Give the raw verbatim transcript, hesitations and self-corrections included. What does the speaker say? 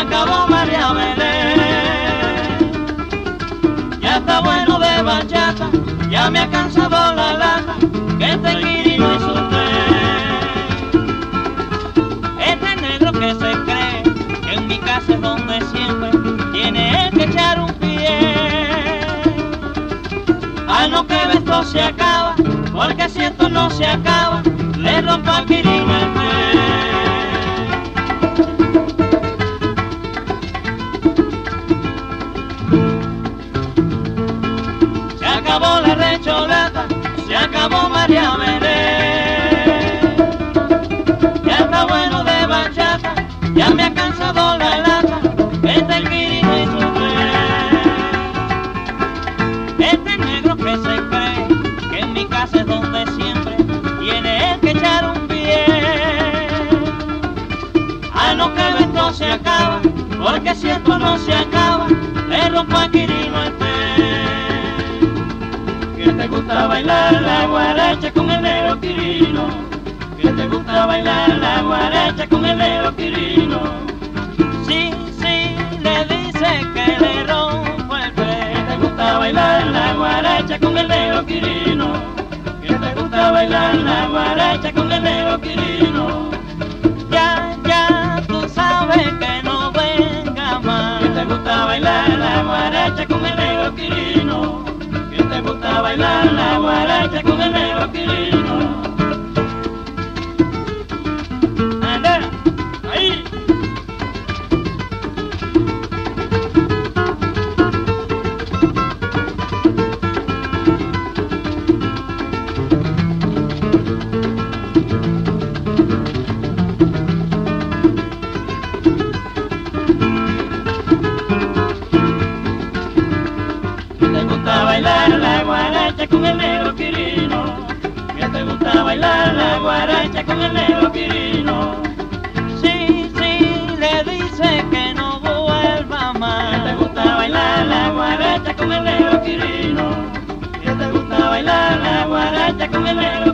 acabó María Belén. Ya está bueno de bachata, ya me ha cansado la lata, que este Quirino y su tren. Este negro que se cree que en mi casa es donde siempre tiene él que echar un pie. Ay, no, que esto se acaba, porque si esto no se acaba, le rompo a Quirino el tren. Se acabó la recholata, se acabó María Belén. Ya está bueno de bachata, ya me ha cansado la lata, este el Quirino y su tren. Este negro que se cree que en mi casa es donde siempre tiene él que echar un pie. Ay, no, que esto se acaba, porque si esto no se acaba, le rompo a Quirino el tren. Que te gusta bailar la guaracha con el negro Quirino, que te gusta bailar la guaracha con el negro Quirino. Sí, sí, le dice que le rompo el tren. Que te gusta bailar la guaracha con el negro Quirino, que te gusta bailar la guaracha con el negro Quirino. Ya, ya, tú sabes que no venga más. Que te gusta bailar la guaracha con el negro Quirino, que te gusta bailar la guaracha con el negro Quirino. Anda, ahí. Bailar la guaracha con el negro Quirino, que te gusta bailar la guaracha con el negro Quirino. Sí, sí, le dice que no vuelva más. Que te gusta bailar la guaracha con el negro Quirino, que te gusta bailar la guaracha con el negro